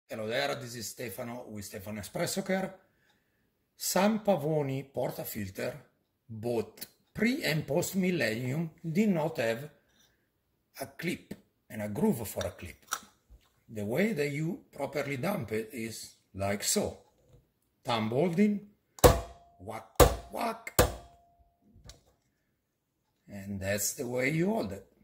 Hello there, this is Stefano with Stefano Espresso Care. Some Pavoni portafilter, both pre and post millennium, did not have a clip and a groove for a clip. The way that you properly dump it is like so. Thumb holding, whack, whack. And that's the way you hold it.